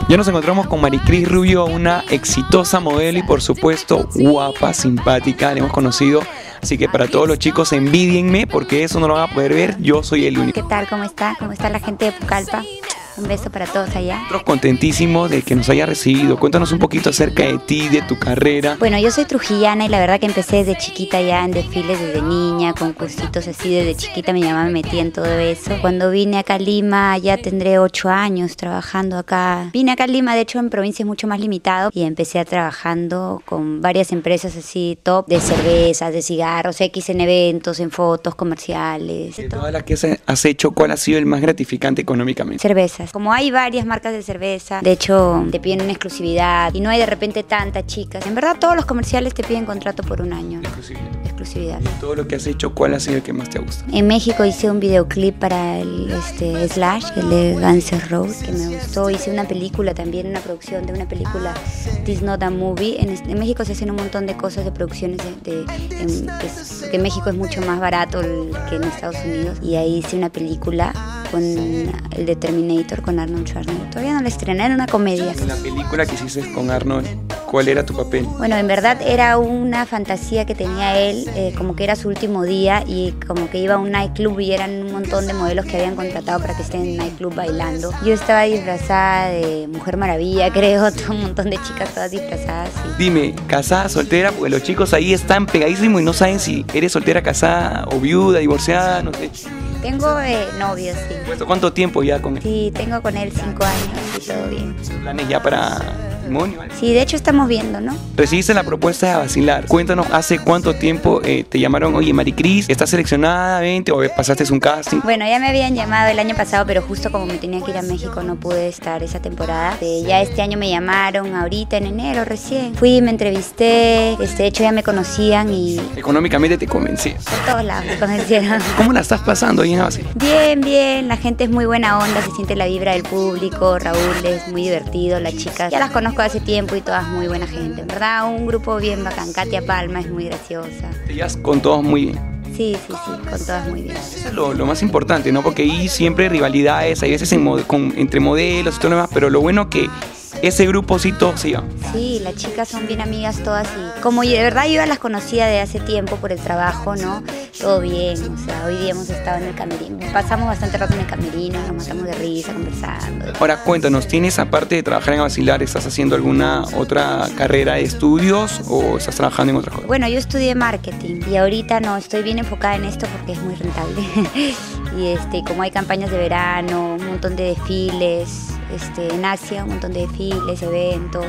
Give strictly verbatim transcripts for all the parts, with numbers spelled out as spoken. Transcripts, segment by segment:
Ya nos encontramos con Maricris Rubio, una exitosa modelo y por supuesto guapa, simpática, la hemos conocido. Así que para todos los chicos, envidienme porque eso no lo van a poder ver, yo soy el único. ¿Qué tal? ¿Cómo está? ¿Cómo está la gente de Pucallpa? Un beso para todos allá. Nosotros contentísimos de que nos haya recibido. Cuéntanos un poquito acerca de ti, de tu carrera. Bueno, yo soy trujillana y la verdad que empecé desde chiquita ya en desfiles desde niña, con cursitos así desde chiquita. Mi mamá me metía en todo eso. Cuando vine acá a Lima ya tendré ocho años trabajando acá. Vine acá a Lima, de hecho en provincias mucho más limitado, y empecé a trabajando con varias empresas así top de cervezas, de cigarros, X en eventos, en fotos, comerciales. De todas las que has hecho, ¿cuál ha sido el más gratificante económicamente? Cervezas. Como hay varias marcas de cerveza, de hecho te piden una exclusividad y no hay de repente tantas chicas. En verdad todos los comerciales te piden contrato por un año. Exclusividad. Exclusividad. De todo lo que has hecho, ¿cuál ha sido el que más te gusta? En México hice un videoclip para el este, Slash, el de Guns N' Roses, que me gustó. Hice una película también, una producción de una película, This Not a Movie. En, en México se hacen un montón de cosas, de producciones, de, de, en, pues, porque en México es mucho más barato el, que en Estados Unidos. Y ahí hice una película con el de Terminator, con Arnold Schwarzenegger. Todavía no la estrené, era una comedia. En la película que hiciste con Arnold, ¿cuál era tu papel? Bueno, en verdad era una fantasía que tenía él, eh, como que era su último día y como que iba a un nightclub y eran un montón de modelos que habían contratado para que estén en el nightclub bailando. Yo estaba disfrazada de Mujer Maravilla, creo, todo un montón de chicas todas disfrazadas. Y... Dime, ¿casada, soltera? Porque los chicos ahí están pegadísimos y no saben si eres soltera, casada o viuda, divorciada, no sé. Tengo eh, novio, sí. ¿Cuánto tiempo ya con él? Sí, tengo con él cinco años y todo bien. ¿Planes ya para matrimonio? Sí, de hecho estamos viendo, ¿no? Recibiste la propuesta de vacilar. Cuéntanos, ¿hace cuánto tiempo eh, te llamaron? Oye, Maricris, ¿estás seleccionada? Vente, o pasaste un casting. Bueno, ya me habían llamado el año pasado, pero justo como me tenía que ir a México no pude estar esa temporada. Eh, ya este año me llamaron, ahorita en enero recién. Fui, me entrevisté, este, de hecho ya me conocían y... Económicamente te convencí. Por todos lados me convencieron. ¿Cómo la estás pasando ahí en la vacilar? Bien, bien, la gente es muy buena onda, se siente la vibra del público, Raúl es muy divertido, las chicas ya las conozco hace tiempo y todas muy buena gente, en verdad un grupo bien bacán. Katia Palma es muy graciosa. Te llevas con todos muy bien. Sí, sí, sí, con todas muy bien. Eso es lo, lo más importante, ¿no? Porque ahí siempre hay rivalidades, hay veces en, con, entre modelos y todo lo demás, pero lo bueno que ese grupo sí todos se llevan. Sí, las chicas son bien amigas todas y como de verdad yo ya las conocía de hace tiempo por el trabajo, ¿no? Todo bien, o sea, hoy día hemos estado en el camerino, pasamos bastante rato en el camerino, nos matamos de risa, conversando. Ahora cuéntanos, ¿tienes aparte de trabajar en vacilar, estás haciendo alguna otra carrera de estudios o estás trabajando en otra cosa? Bueno, yo estudié marketing y ahorita no, estoy bien enfocada en esto porque es muy rentable. Y este, como hay campañas de verano, un montón de desfiles, este, en Asia, un montón de desfiles, eventos,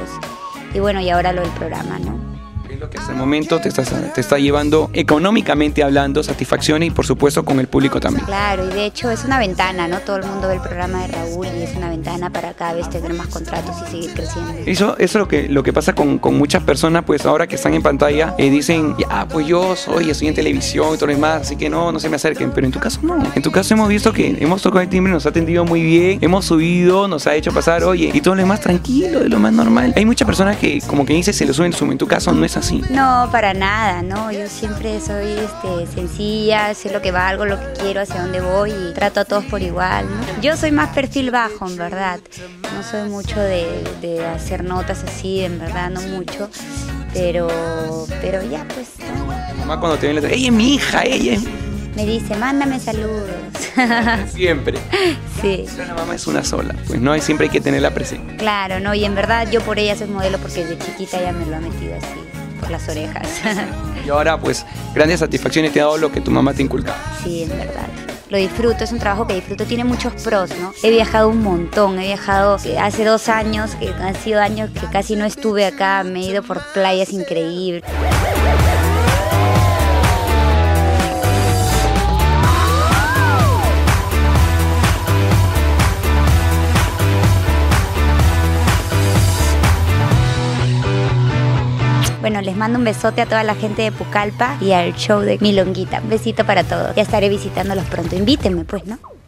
y bueno, y ahora lo del programa, ¿no? Es lo que hasta el momento te, estás, te está llevando económicamente hablando satisfacción y por supuesto con el público también. Claro, y de hecho es una ventana, ¿no? Todo el mundo ve el programa de Raúl y es una ventana para cada vez tener más contratos y seguir creciendo. Eso, eso es lo que, lo que pasa con, con muchas personas, pues ahora que están en pantalla, eh, dicen, ya, pues yo soy, estoy en televisión y todo lo demás, así que no, no se me acerquen, pero en tu caso no. En tu caso hemos visto que hemos tocado el timbre, nos ha atendido muy bien, hemos subido, nos ha hecho pasar, oye, y todo lo demás tranquilo, de lo más normal. Hay muchas personas que como que dicen, se lo suben, suben, en tu caso no es así. No, para nada, ¿no? Yo siempre soy este, sencilla, sé lo que valgo, lo que quiero, hacia dónde voy y trato a todos por igual, ¿no? Yo soy más perfil bajo, en verdad. No soy mucho de, de hacer notas así, en verdad, no mucho. Pero, pero ya, pues, ¿no? Mamá cuando te ven, le dice, ella es mi hija, ella es... Me dice, mándame saludos. Siempre. Sí. Pero la mamá es una sola, pues no, siempre hay que tenerla presente. Claro, no, y en verdad yo por ella soy modelo porque desde chiquita ya me lo ha metido así, por las orejas. Y ahora, pues, grandes satisfacciones te ha dado lo que tu mamá te inculcaba. Sí, en verdad. Lo disfruto, es un trabajo que disfruto, tiene muchos pros, ¿no? He viajado un montón, he viajado hace dos años, que han sido años que casi no estuve acá, me he ido por playas increíbles. Bueno, les mando un besote a toda la gente de Pucallpa y al show de Milonguita. Un besito para todos. Ya estaré visitándolos pronto. Invítenme, pues, ¿no?